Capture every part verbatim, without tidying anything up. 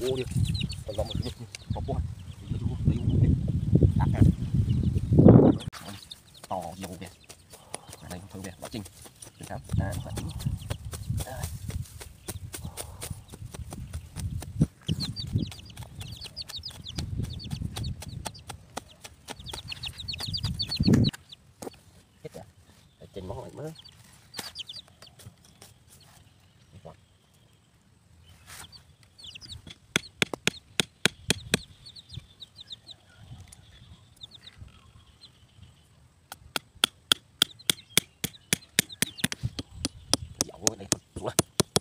ô đi còn lòng một có qua lấy lấy đặt ra to dầu về đây thử về quá trình được không à quá trình hết rồi trên món này mới đây đúng rồi.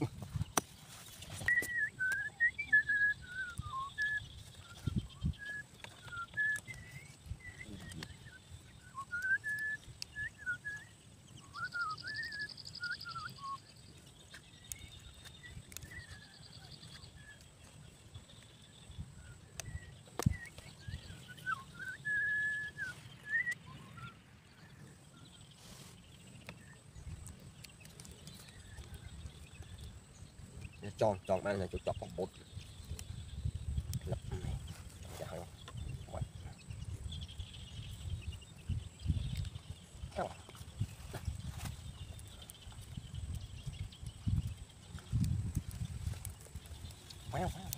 Tròn tròn đây là chỗ chọc bằng bột lập này dạ không quay không không không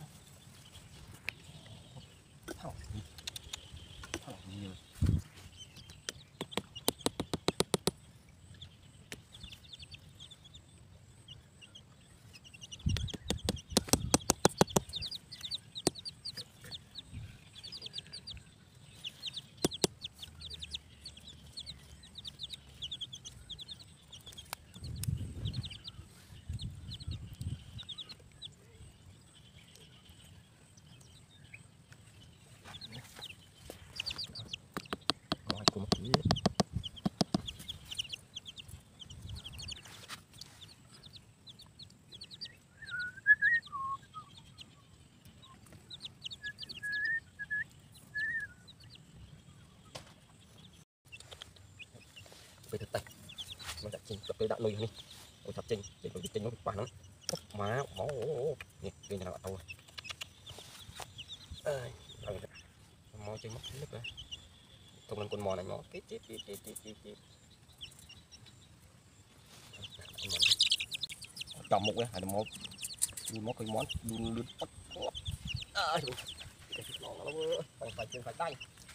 về thực tay nó đã trình tập đã lùi đi ôi thật trình trình có trình nó bị quả lắm má máu nè đây là tàu ơi mò chơi mất nước rồi không làm con mò này nó cái chết chết chết chết chết chết chọn một cái hay là một luôn một cái món luôn luôn bắt à phải phải phải tay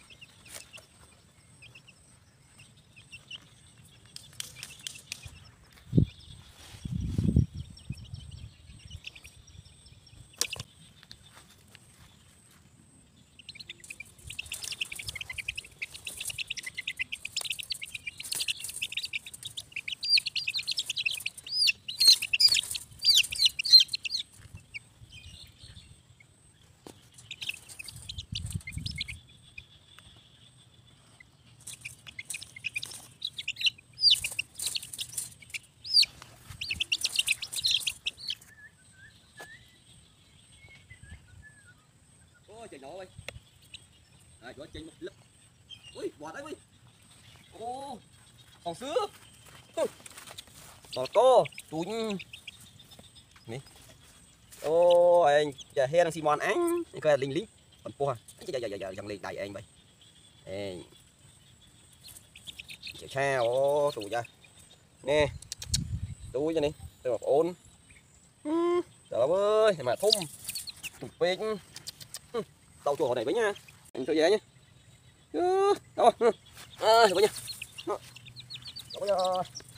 trời nhỏ ơi à chỗ trên một lớp ui bọt đấy ui ô còn sữa còn cô túi nè ô anh giờ he đang xì mòn anh cái linh lính còn po giờ giờ giờ dần lên đầy anh vậy ê chào chào ô tủ ra nè túi cho này tôi bảo ôn trời ơi mà thum tụt pin tàu chuột này với nha anh cho về nhé đâu à, nha đó